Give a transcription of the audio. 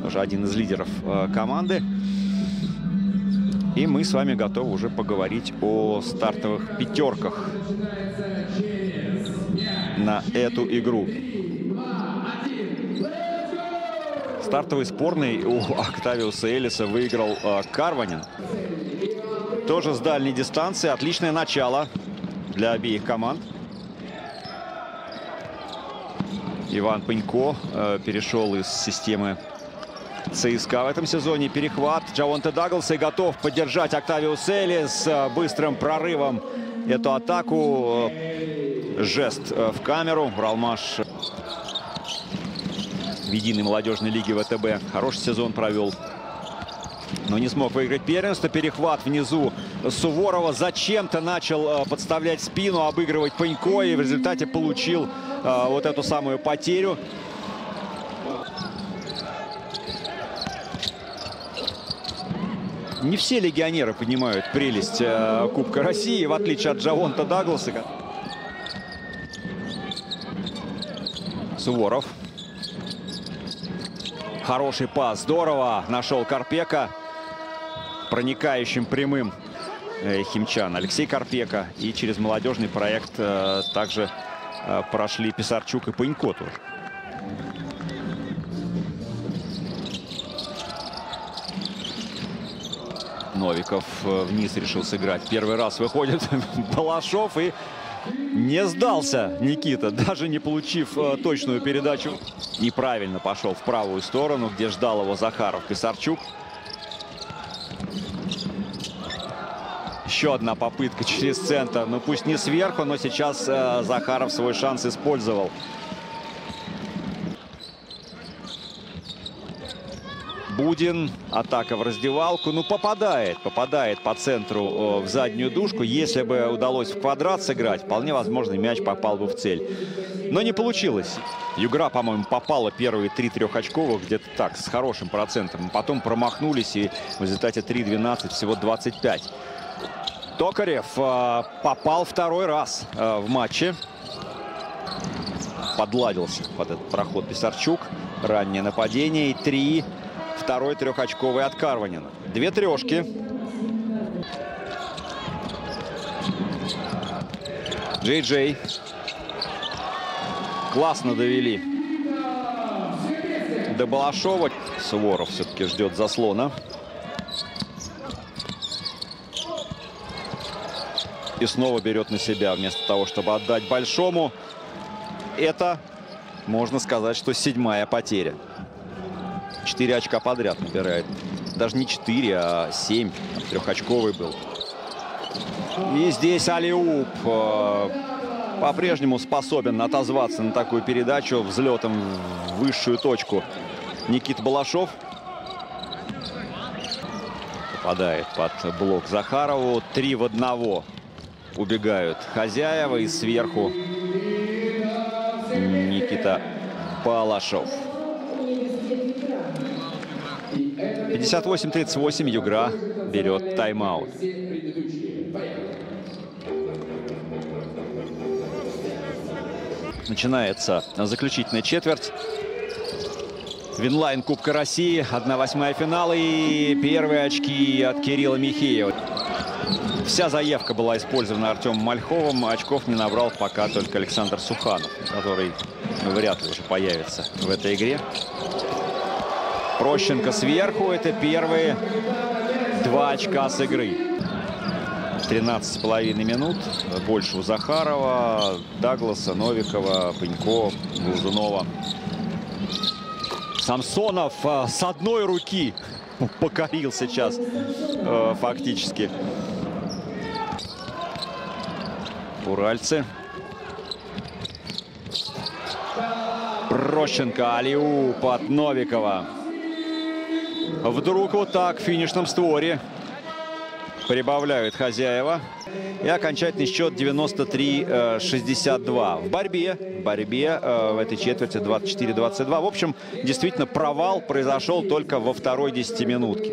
уже один из лидеров команды. И мы с вами готовы уже поговорить о стартовых пятерках на эту игру. Стартовый спорный у Октавиуса Элиса выиграл Карванин. Тоже с дальней дистанции. Отличное начало для обеих команд. Иван Пенько перешел из системы ЦСКА в этом сезоне. Перехват Джавонте Дагласа и готов поддержать Октавиус Элис быстрым прорывом эту атаку. Жест в камеру. Уралмаш в единой молодежной лиге ВТБ хороший сезон провел, но не смог выиграть первенство. Перехват внизу Суворова. Зачем-то начал подставлять спину, обыгрывать Пенько, и в результате получил вот эту самую потерю. Не все легионеры понимают прелесть Кубка России, в отличие от Джавонте Дагласа. Суворов. Хороший пас. Здорово нашел Карпека. Проникающим прямым химчан Алексей Карпека. И через молодежный проект также прошли Писарчук и Пенько тоже. Новиков вниз решил сыграть. Первый раз выходит Балашов и не сдался Никита, даже не получив точную передачу. Неправильно пошел в правую сторону, где ждал его Захаров, Писарчук. Еще одна попытка через центр. Ну пусть не сверху, но сейчас Захаров свой шанс использовал. Будин. Атака в раздевалку. Ну, попадает по центру в заднюю дужку. Если бы удалось в квадрат сыграть, вполне возможно, мяч попал бы в цель. Но не получилось. Югра, по-моему, попала первые 3 трехочковых где-то так, с хорошим процентом. Потом промахнулись, и в результате 3-12, всего 25. Токарев попал второй раз в матче. Подладился под этот проход Писарчук. Раннее нападение. И 3. Второй трехочковый от Карванина. 2 трешки. Джей-Джей. Классно довели до Балашова. Суворов все-таки ждет заслона. И снова берет на себя, вместо того, чтобы отдать Большому. Это, можно сказать, что 7-я потеря. 4 очка подряд набирает. Даже не 4, а 7. Трехочковый был. И здесь алиуп. По-прежнему способен отозваться на такую передачу взлетом в высшую точку. Никита Балашов. Попадает под блок Захарову. 3 в 1. Убегают хозяева. И сверху Никита Балашов. 58-38. Югра берет тайм-аут. Начинается заключительная четверть. Винлайн Кубка России. 1/8 финала. И первые очки от Кирилла Михеева. Вся заявка была использована Артемом Мальховым. Очков не набрал пока только Александр Суханов, который вряд ли уже появится в этой игре. Прощенко сверху. Это первые 2 очка с игры. 13,5 минут. Больше у Захарова, Дагласа, Новикова, Пенько, Глазунова. Самсонов с одной руки покорил сейчас фактически уральцы. Прощенко, алиуп от Новикова. Вдруг вот так в финишном створе прибавляют хозяева. И окончательный счет 93-62. В борьбе в этой четверти 24-22. В общем, действительно провал произошел только во второй 10-минутке.